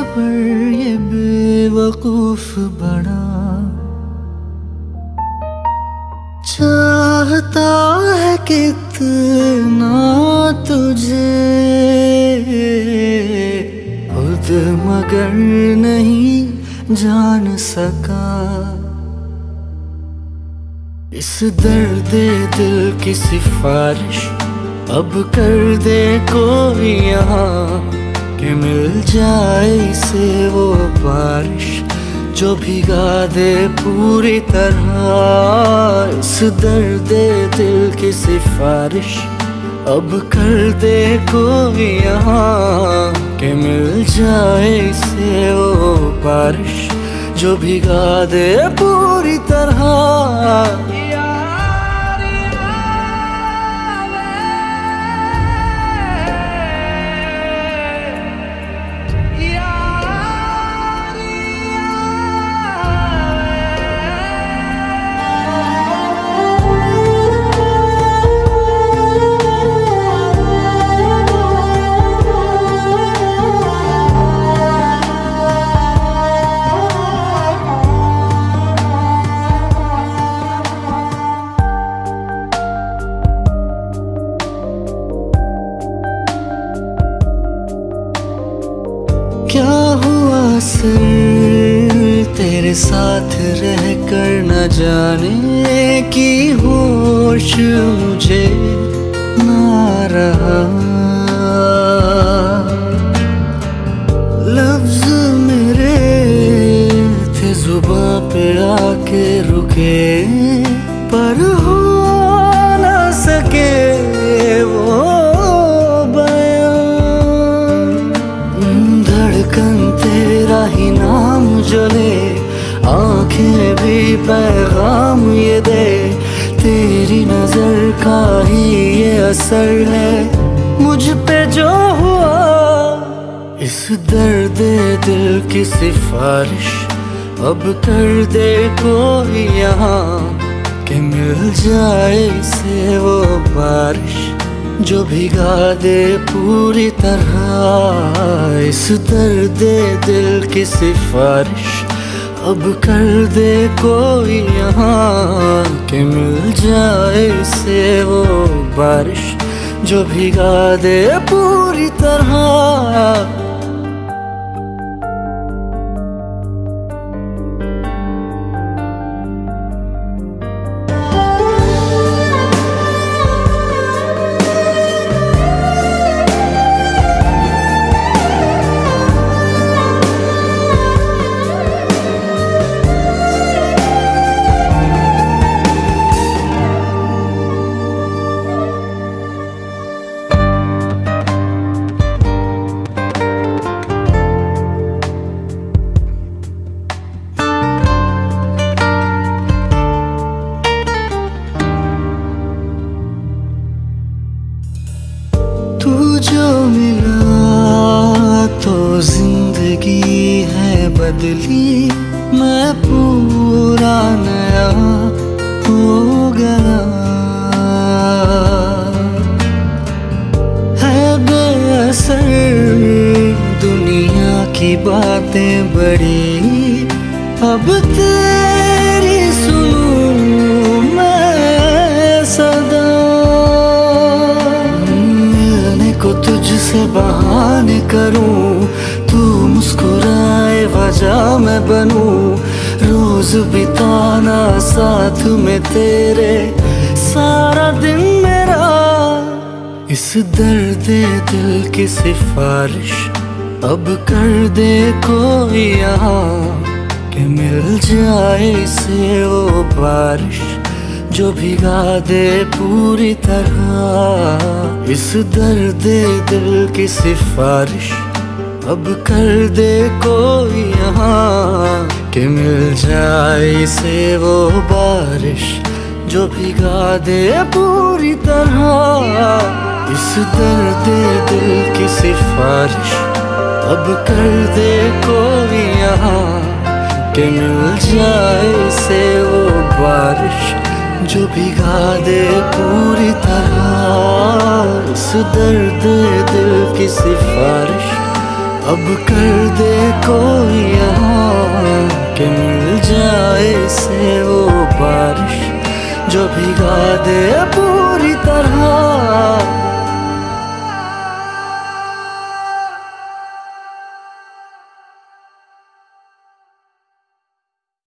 पर ये बेवकूफ बड़ा चाहता है कितना तुझे, खुद मगर नहीं जान सका। इस दर्द दिल की सिफारिश अब कर दे कोई यहाँ, कि मिल जाए इसे वो बारिश जो भिगा दे पूरी तरह। इस दर्द दिल की सिफारिश अब कर दे कोई यहाँ, कि मिल जाए इसे वो बारिश जो भिगा दे पूरी तरह। क्या हुआ सर तेरे साथ रह कर न जाने की होश मुझे ना रहा। लफ्ज मेरे थे जुबां पे आके रुके, पर हो ना सके वो तेरा ही नाम जले, आंखें भी पैगाम ये दे, तेरी नजर का ही ये असर है मुझ पे जो हुआ। इस दर्द दिल की सिफारिश अब कर दे कोई यहाँ, कि मिल जाए इसे वो बारिश जो भिगा दे पूरी तरह। इस दर्द दिल की सिफारिश अब कर दे कोई यहाँ, कि मिल जाए इसे वो बारिश जो भिगा दे पूरी तरह। तू जो मिला तो जिंदगी है बदली, मैं पूरा नया हो गया। है बेअसर दुनिया की बातें बड़ी, अब तेरी सुनूं मैं सदा। को तुझसे बहाने करूं, तू मुस्कुराए वजह मैं बनूं, रोज बिताना साथ में तेरे सारा दिन मेरा। इस दर्द दिल की सिफारिश अब कर दे कोई यहाँ, कि मिल जाए इसे वो बारिश जो भिगा दे पूरी तरह। इस दर्द दिल की सिफारिश अब कर दे कोई यहाँ, कि मिल जाए इसे वो बारिश जो भिगा दे पूरी तरह। इस दर्द दिल की सिफारिश अब कर दे कोई यहाँ, कि मिल जाए इसे वो बारिश जो भिगा दे पूरी तरह। इस दर्द दिल की सिफारिश अब कर दे कोई यहाँ के मिल जाए से वो बारिश जो भिगा दे पूरी तरह।